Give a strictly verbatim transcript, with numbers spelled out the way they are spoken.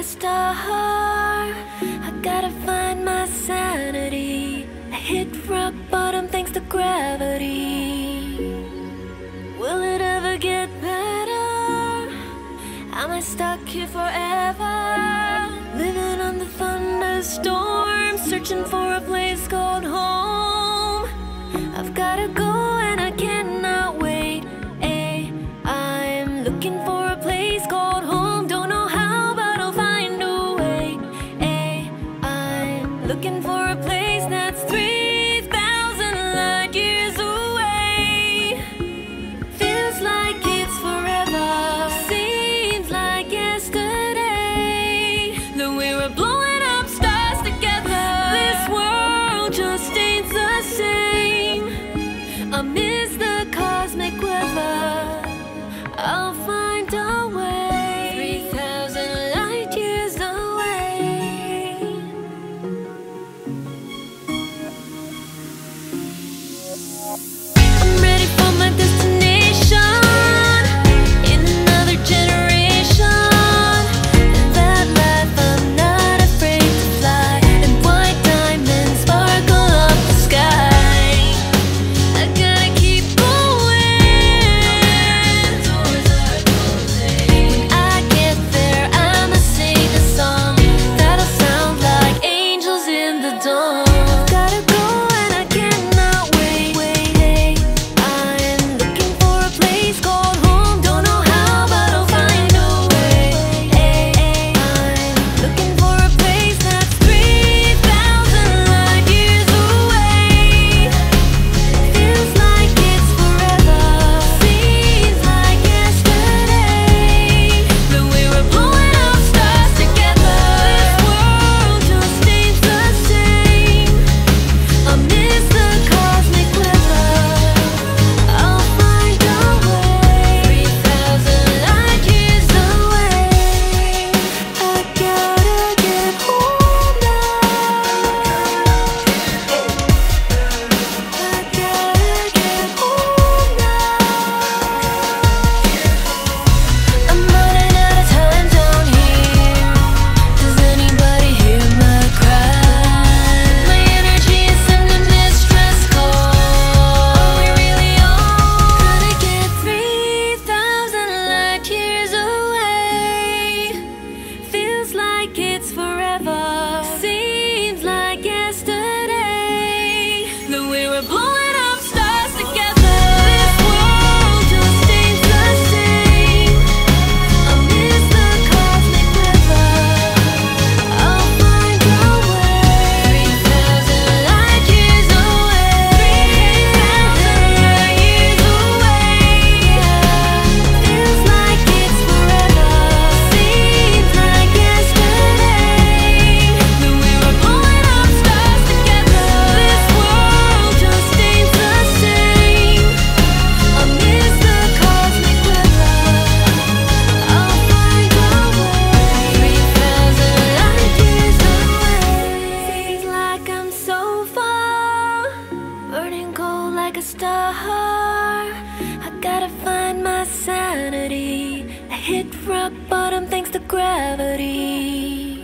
star. I gotta find my sanity. I hit rock bottom thanks to gravity. Will it ever get better? Am I stuck here forever? Living on the thunderstorm, searching for a place called home. I've gotta go and I cannot wait. Ay, I'm looking for a place called home. Don't know how, but I'll find a way. Ay, I'm looking for a place that's three thousand light years away. Feels like it's forever, seems like yesterday that we were blowing up stars together. This world just ain't the same. I miss the cosmic weather. I'll find a way. Three thousand light years away. I'm ready for my destination in another generation. In that life I'm not afraid to fly, and white diamonds sparkle up the sky. I gotta keep going. Doors are closing. When I get there, I'ma sing a song that'll sound like angels in the dawn. I've gotta go and I cannot wait. Wait, hey, I'm looking for a place called home. Don't know how, but I'll find a way. Hey, hey, I'm looking for a place that's three thousand light years away. Feels like it's forever, seems like yesterday that we were blowing up stars together. This world just ain't the same. I miss the cosmic weather. I'll find a way. Three thousand light years away. I gotta get home now. I gotta get home now. I'm running out of time down here. Does anybody hear my cry? My energy is sending distress calls. Are we really on? Gotta get three thousand light years away. Feels like it's forever, seems like yesterday that we were blowing up stars together. This world just ain't the same. I miss the cosmic weather. I'll find a way. Three thousand light years away. Three thousand light years away. Feels like it's forever, seems like yesterday that we were blowing up stars together. This world just ain't the same. I miss the cosmic weather. I'll find a way. Three thousand light years away. Seems like I'm so far, burning cold like a star. I gotta find my sanity. I hit rock bottom thanks to gravity.